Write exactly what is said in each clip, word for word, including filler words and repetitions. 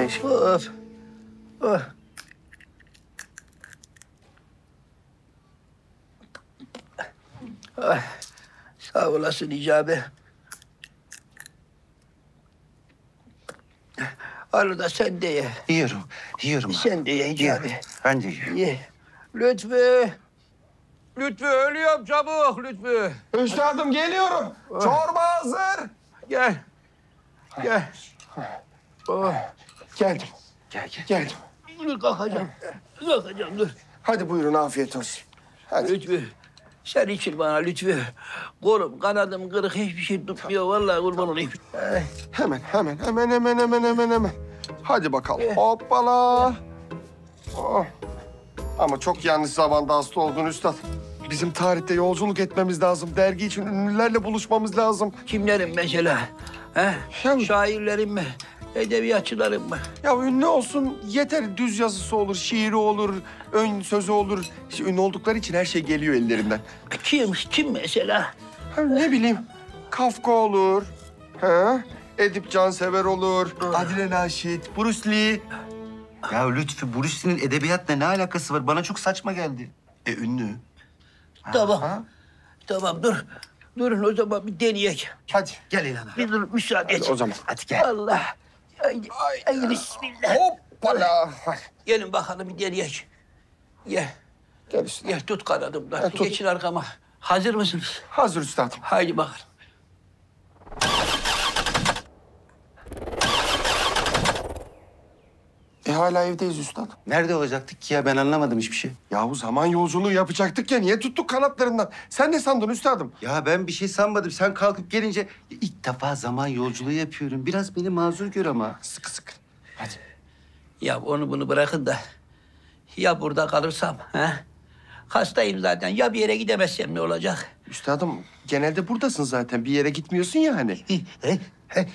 Neyse. Of. Of. Ay, sağ olasın Hicabi. Arada sen de ye. Yiyorum, yiyorum. Sen de ye Hicabi. Yiyorum. Ben de yiyorum. Ye. Lütfü. Lütfü ölüyorum çabuk Lütfü. Üstadım geliyorum. Çorba hazır. Gel. Gel. Oh. Geldim, Gel gel. geldim. Dur kalkacağım. Kalkacağım dur. Hadi buyurun afiyet olsun. Hadi. Lütfü. Sen için bana Lütfü. Kolum kanadım kırık hiçbir şey tutmuyor. Vallahi kurban olayım. Ay. Hemen, hemen, hemen, hemen, hemen, hemen, hemen. Hadi bakalım. Hoppala. Oh. Ama çok yanlış zamanda hasta oldun üstad. Bizim tarihte yolculuk etmemiz lazım. Dergi için ünlülerle buluşmamız lazım. Kimlerin mesela? He? Ya- Şairlerin mi? Edebiyatçıların mı? Ya ünlü olsun yeter. Düz yazısı olur, şiiri olur, ön sözü olur. İşte ünlü oldukları için her şey geliyor ellerinden. Kim? Kim mesela? Ha, ne bileyim, Kafka olur. Ha? Edip Cansever olur. Adile Naşit, Bruce Lee. Ya Lütfü, Bruce Lee'nin edebiyatla ne alakası var? Bana çok saçma geldi. E ünlü. Tamam. Ha? Tamam dur. Durun o zaman bir deneyek. Hadi. Gel İlhan abi. Bir dur müsaade et. Hadi o zaman. Hadi gel. Allah. Haydi, haydi bismillah. Hoppala. Gelin bakalım bir deneyek. Gel. Gel üstad. Gel tut kanadımdan. Ha, tut. Geçin arkama. Hazır mısınız? Hazır üstadım. Haydi bakalım. E hala evdeyiz üstad. Nerede olacaktık ki ya? Ben anlamadım hiçbir şey. Yahu zaman yolculuğu yapacaktık ya. Niye tuttuk kanatlarından? Sen ne sandın üstadım? Ya ben bir şey sanmadım. Sen kalkıp gelince ilk defa zaman yolculuğu yapıyorum. Biraz beni mazur gör ama. Sıkı sıkı. Hadi. Ya onu bunu bırakın da. Ya burada kalırsam, ha? Hastayım zaten. Ya bir yere gidemezsem ne olacak? Üstadım genelde buradasın zaten. Bir yere gitmiyorsun ya hani. He, he.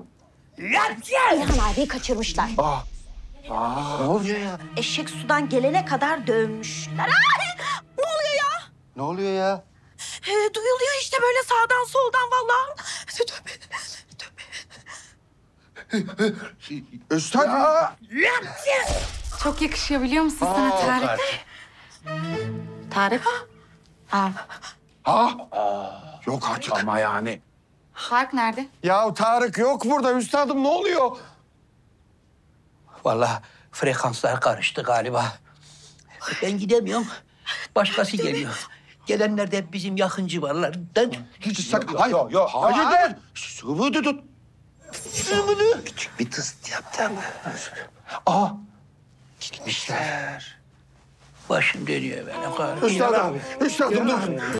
İlhan abiyi kaçırmışlar. Aa. Ne oluyor ya? Eşek sudan gelene kadar dövmüşler. Ay! Ne oluyor ya? Ne oluyor ya? Ee, duyuluyor işte böyle sağdan soldan vallahi. Üstad. Aa. Çok yakışıyor biliyor musun sana Tarık? Tarık? Aa, Ha? Yok artık. Ama yani. Tarık nerede? Ya Tarık yok burada üstadım. Ne oluyor? Vallahi frekanslar karıştı galiba. Ben gidemiyorum. Başkası geliyor. Gelenler de hep bizim yakın civarlardan. Hiç sakın. Hayır. Yok yok. Hayır. Sıvı tut. Küçük bir tıst yaptı ama. Aa. Gitmişler. Başım dönüyor benim galiba. Üstadım. Üstadım dur.